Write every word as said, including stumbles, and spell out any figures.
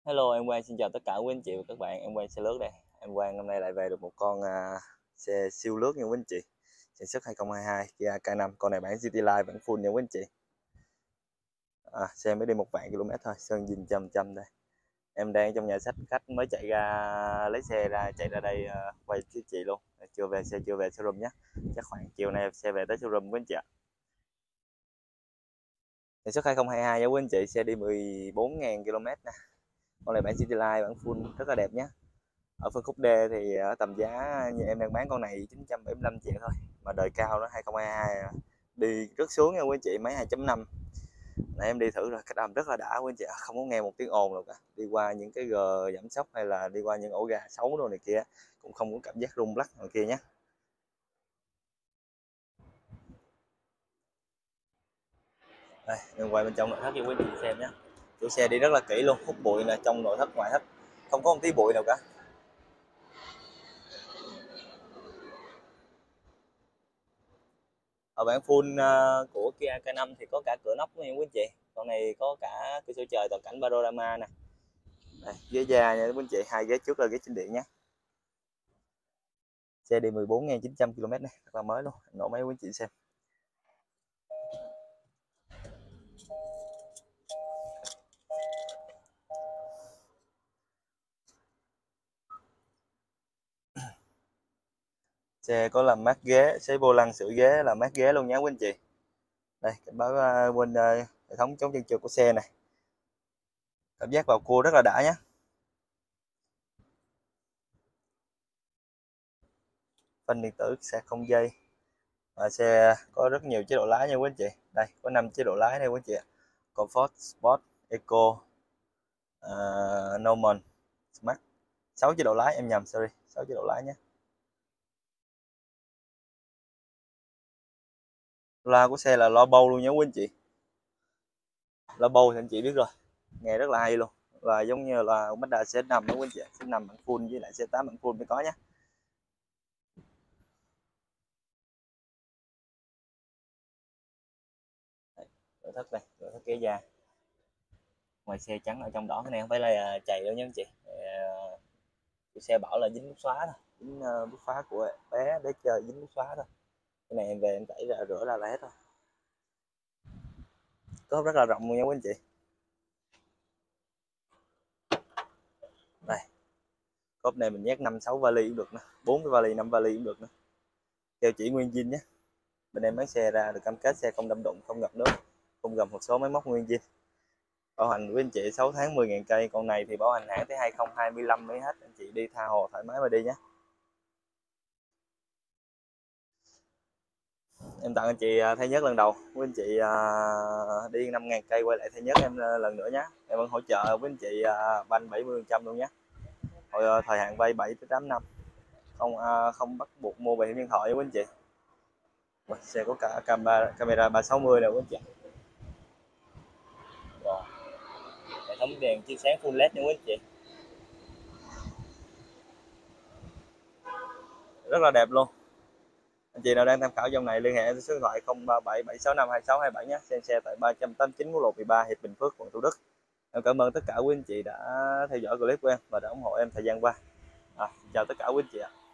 Hello, em Quang xin chào tất cả quý anh chị và các bạn. Em Quang xe lướt đây. Em Quang hôm nay lại về được một con à, xe siêu lướt nha quý anh chị. Sản xuất hai không hai hai Kia K năm. Con này bản City Line bản full nha quý anh chị. À, xe mới đi một vạn km thôi, sơn zin trăm trăm đây. Em đang trong nhà sách khách mới chạy ra lấy xe ra chạy ra đây à, quay với chị luôn. Chưa về xe chưa về showroom nhé. Chắc khoảng chiều nay xe về tới showroom quý anh chị ạ. Sản xuất hai không hai hai nha quý anh chị, xe đi mười bốn nghìn km nè. Con này bản City Line bản full rất là đẹp nhé. Ở phân khúc D thì ở tầm giá như em đang bán con này chín trăm bảy mươi lăm triệu thôi, mà đời cao đó hai không hai hai đi rất xuống nha quý anh chị, máy hai chấm năm. Nãy em đi thử rồi, cách âm rất là đã quý anh chị, không có nghe một tiếng ồn nào cả. Đi qua những cái gờ giảm sóc hay là đi qua những ổ gà xấu đồ này kia cũng không có cảm giác rung lắc này kia nhé. Đây, em quay bên trong nội thất cho quý anh chị xem nhé. Chủ xe đi rất là kỹ luôn, hút bụi là trong nội thất ngoại thất không có một tí bụi nào cả. Ở bản full uh, của Kia K năm thì có cả cửa nóc nha quý anh chị. Con này có cả cửa sổ trời toàn cảnh panorama nè. Đây, ghế da nha quý anh chị, hai ghế trước là ghế chỉnh điện nhé. Xe đi mười bốn nghìn chín trăm ki lô mét này, rất là mới luôn. Nổ máy quý anh chị xem. Xe có làm mát ghế, xe vô lăng sưởi ghế là mát ghế luôn nhé quý anh chị. Đây, cảnh báo uh, bên uh, hệ thống chống chân trượt của xe này. Cảm giác vào cua rất là đã nhé. Phanh điện tử, xe không dây. Và xe có rất nhiều chế độ lái nha quý anh chị. Đây, có năm chế độ lái đây quý anh chị. Comfort, Sport, Eco, uh, Normal, Smart. sáu chế độ lái, em nhầm, sorry, sáu chế độ lái nhé. Loa của xe là loa bầu luôn nhé quý anh chị. Loa bầu thì anh chị biết rồi, nghe rất là hay luôn, và giống như là Mazda xê ích năm đó quý anh chị, xê ích năm bản full với lại xê tám bản full mới có nhé. Nội thất này, nội thất ghế da, ngoài xe trắng ở trong đỏ, cái này không phải là chày đâu nha anh chị. Chủ xe bảo là dính bút xóa thôi, dính uh, bút xóa của bé để chơi, dính bút xóa thôi. Cái này em về em tẩy ra rửa ra là hết thôi. Có rất là rộng luôn nha quý anh chị. Đây, cốp này mình nhét năm sáu vali cũng được nè, bốn cái vali, năm vali cũng được nè. Keo chỉ nguyên zin nhé. Bên em bán xe ra được cam kết xe không đâm đụng, không ngập nước, không gầm một số máy móc nguyên zin. Bảo hành với anh chị sáu tháng mười nghìn cây, con này thì bảo hành hãng tới hai không hai lăm mới hết, anh chị đi tha hồ thoải mái mà đi nhé. Em tặng anh chị thay nhớt lần đầu, với anh chị uh, đi năm nghìn cây quay lại thay nhớt em lần nữa nhé. Em vẫn hỗ trợ với anh chị uh, banh bảy mươi phần trăm luôn nhé. Hồi, uh, thời hạn vay bảy tới tám năm, không uh, không bắt buộc mua bảo hiểm nhân thọ với anh chị. Xe có cả camera camera ba sáu mươi nè quý anh chị. Rồi, hệ thống đèn chiếu sáng full led nha quý anh chị, rất là đẹp luôn. Anh chị nào đang tham khảo dòng này liên hệ số điện thoại không ba bảy bảy sáu năm hai sáu hai bảy nhé. Xem xe tại ba trăm tám mươi chín quốc lộ mười ba, Hiệp Bình Phước, quận Thủ Đức. Em cảm ơn tất cả quý anh chị đã theo dõi clip của em và đã ủng hộ em thời gian qua. À, chào tất cả quý anh chị ạ.